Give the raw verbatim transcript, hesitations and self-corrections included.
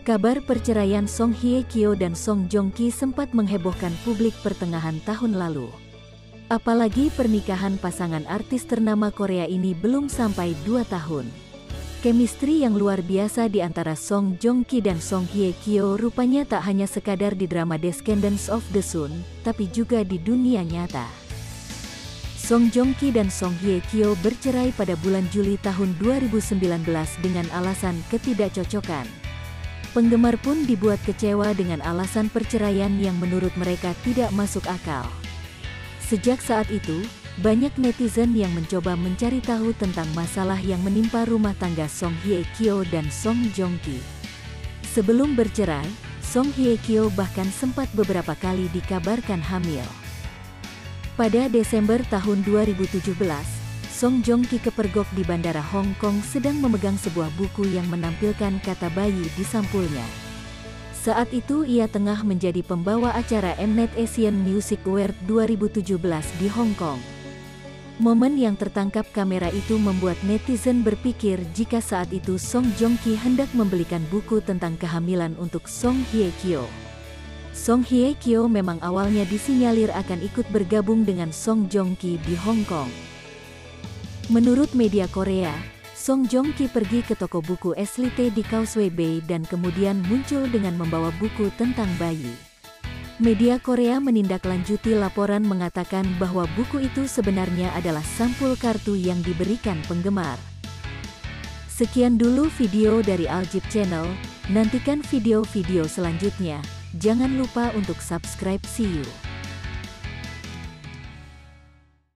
Kabar perceraian Song Hye Kyo dan Song Joong Ki sempat menghebohkan publik pertengahan tahun lalu. Apalagi pernikahan pasangan artis ternama Korea ini belum sampai dua tahun. Chemistry yang luar biasa di antara Song Joong Ki dan Song Hye Kyo rupanya tak hanya sekadar di drama Descendants of the Sun, tapi juga di dunia nyata. Song Joong Ki dan Song Hye Kyo bercerai pada bulan Juli tahun dua ribu sembilan belas dengan alasan ketidakcocokan. Penggemar pun dibuat kecewa dengan alasan perceraian yang menurut mereka tidak masuk akal. Sejak saat itu, banyak netizen yang mencoba mencari tahu tentang masalah yang menimpa rumah tangga Song Hye Kyo dan Song Joong Ki. Sebelum bercerai, Song Hye Kyo bahkan sempat beberapa kali dikabarkan hamil. Pada Desember tahun dua ribu tujuh belas, Song Joong Ki kepergok di Bandara Hong Kong sedang memegang sebuah buku yang menampilkan kata bayi di sampulnya. Saat itu ia tengah menjadi pembawa acara Mnet Asian Music Award dua ribu tujuh belas di Hong Kong. Momen yang tertangkap kamera itu membuat netizen berpikir jika saat itu Song Joong Ki hendak membelikan buku tentang kehamilan untuk Song Hye Kyo. Song Hye Kyo memang awalnya disinyalir akan ikut bergabung dengan Song Joong Ki di Hong Kong. Menurut media Korea, Song Joong Ki pergi ke toko buku Eslite di Causeway Bay dan kemudian muncul dengan membawa buku tentang bayi. Media Korea menindaklanjuti laporan mengatakan bahwa buku itu sebenarnya adalah sampul kartu yang diberikan penggemar. Sekian dulu video dari Aljib Channel, nantikan video-video selanjutnya. Jangan lupa untuk subscribe. See you.